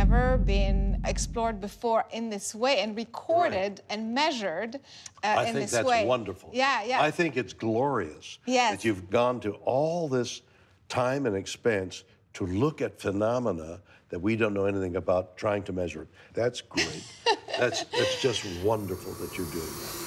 never been explored before in this way and recorded and measured in this way. I think that's wonderful. Yeah, yeah. I think it's glorious that you've gone to all this time and expense to look at phenomena that we don't know anything about, trying to measure it. That's great. That's just wonderful that you're doing that.